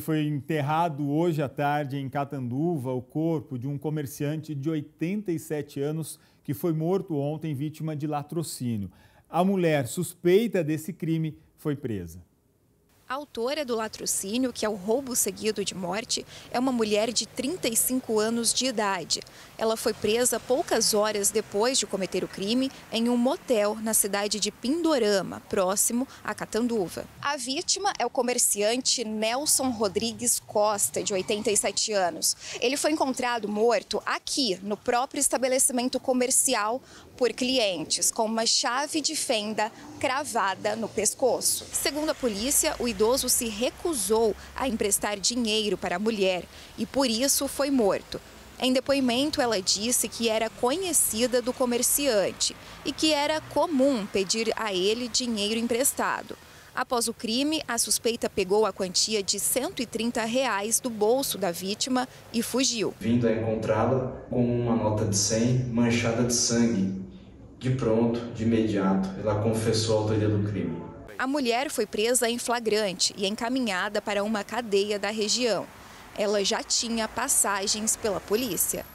Foi enterrado hoje à tarde em Catanduva o corpo de um comerciante de 87 anos que foi morto ontem vítima de latrocínio. A mulher suspeita desse crime foi presa. A autora do latrocínio, que é o roubo seguido de morte, é uma mulher de 35 anos de idade. Ela foi presa poucas horas depois de cometer o crime em um motel na cidade de Pindorama, próximo a Catanduva. A vítima é o comerciante Nelson Rodrigues Costa, de 87 anos. Ele foi encontrado morto aqui, no próprio estabelecimento comercial, por clientes, com uma chave de fenda cravada no pescoço. Segundo a polícia, o idoso se recusou a emprestar dinheiro para a mulher e, por isso, foi morto. Em depoimento, ela disse que era conhecida do comerciante e que era comum pedir a ele dinheiro emprestado. Após o crime, a suspeita pegou a quantia de R$130 do bolso da vítima e fugiu. Vindo a encontrá-la com uma nota de 100 manchada de sangue. De pronto, de imediato, ela confessou a autoria do crime. A mulher foi presa em flagrante e encaminhada para uma cadeia da região. Ela já tinha passagens pela polícia.